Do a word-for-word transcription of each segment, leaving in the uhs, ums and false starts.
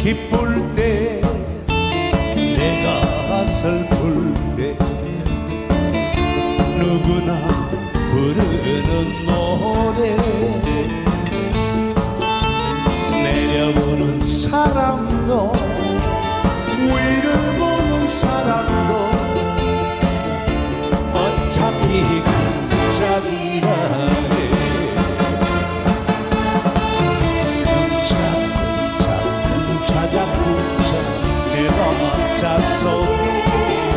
기쁠 때 내가 슬플 때 누구나 부르는 노래 내려보는 사람도 위를 보는 사람도 어차피 깜짝이라 해 자 속에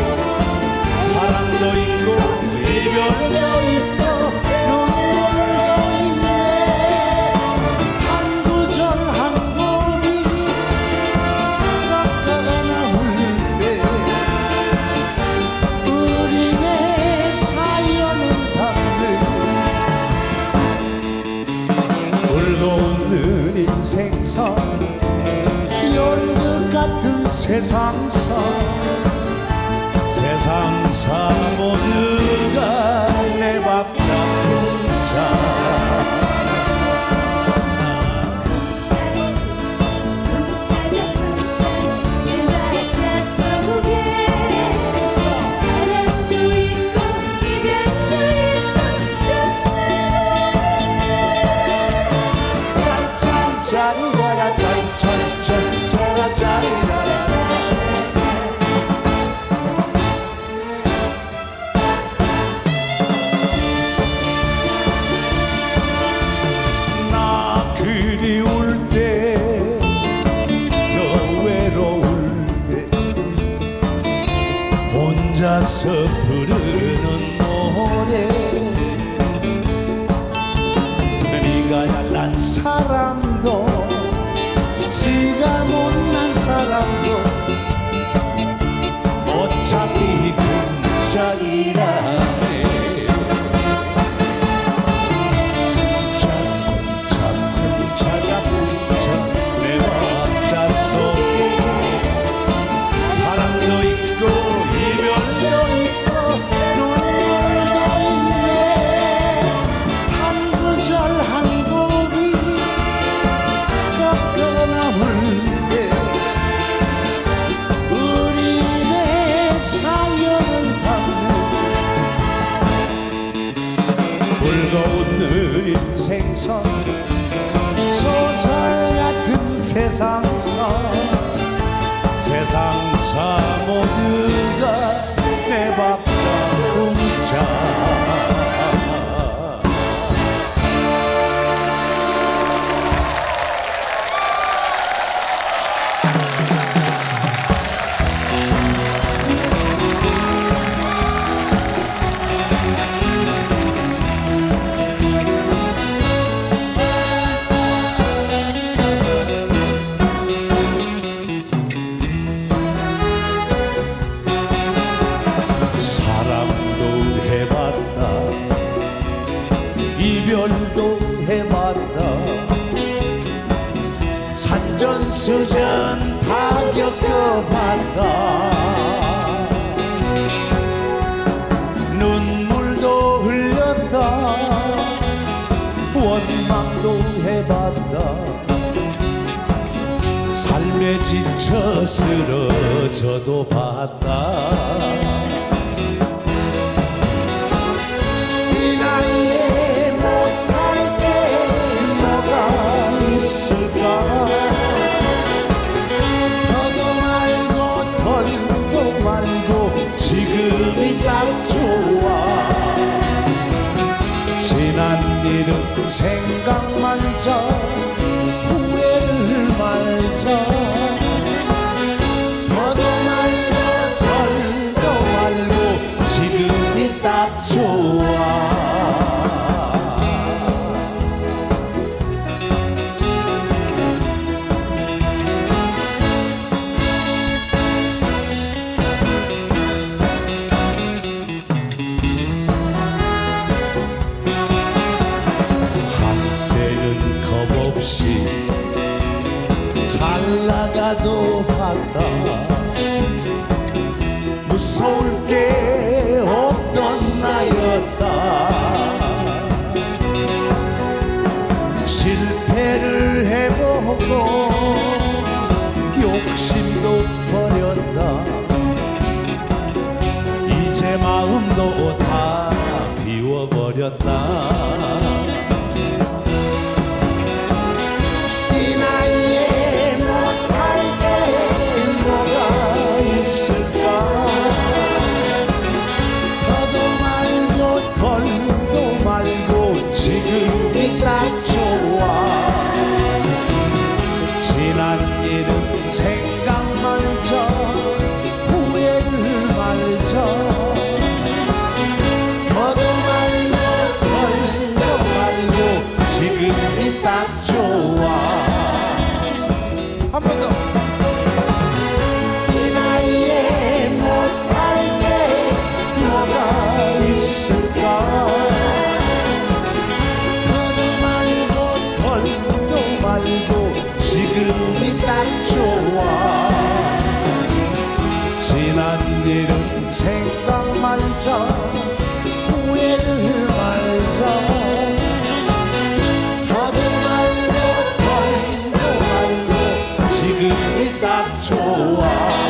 사랑도 있고 이별도 있고 눈물도 있네 한 구절 한 곡이 깎아가 나올 때 우리네 사연은 담는 울고 웃는 인생사 연극 같은 세상사 세상사 모두가 내 바깥 짜리라라 짠짠짠 짜리라라 나 그리울 때 너 외로울 때 혼자서 부르는 노래 네가 잘난 사람도 지가 못난 사람도 어차피 꿈짝이라 해 자꾸 자꾸 찾아보자 내 왕자 속에 사랑도 있고 이별도 있고 눈물도 있네 한 구절 한 곡이 꺾여 남을 때 우리네 사연을 담는 울고 웃는 인생사 소설 같은 세상사 세상사 모두가 내 밥가운자 이별도 해봤다 산전수전 다 겪어봤다 눈물도 흘렸다 원망도 해봤다 삶에 지쳐 쓰러져도 봤다 지금이 딱 좋아 지난 일은 생각 말자 후회를 말자 더도 말고 덜도 말고 지금이 딱 좋아 잘 나가도 봤다 무서울 게 없던 나였다 실패를 해보고 버렸다. 이 나이에 못할 게 뭐가 있을까. 더도 말고 덜도 말고 지금이 딱 좋아. 지난 일은 생각 말자, 후회를 말자. 더도 말고 덜도 말고 지금이 딱 좋아. 한 번 더. 이 나이에 못할 게 뭐가 있을까. 더도 말고 덜도 말고 지금이 딱 좋아. 지난 일은 생각 말자, 후회를 말자. 더도 말고 덜도 말고 지금이 딱 좋아.